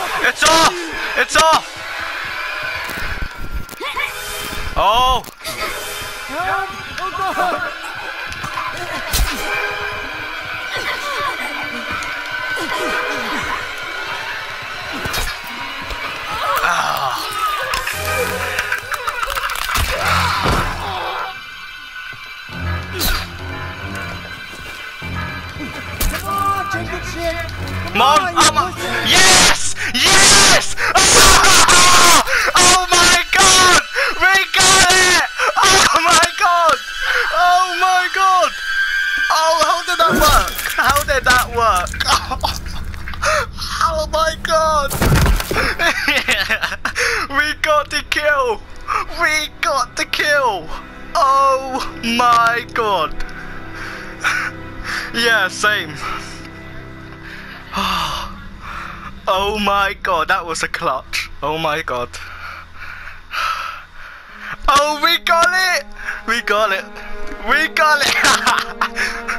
It's off! It's off! Oh! Help! Oh God! Come on, take the shit! Mom! Yes! Yes! Oh my God! We got it! Oh my God! Oh my God! Oh, how did that work? How did that work? Oh my God! We got the kill! We got the kill! Oh my God! Yeah, same. Oh my God, that was a clutch. Oh my God. Oh, we got it! We got it! We got it!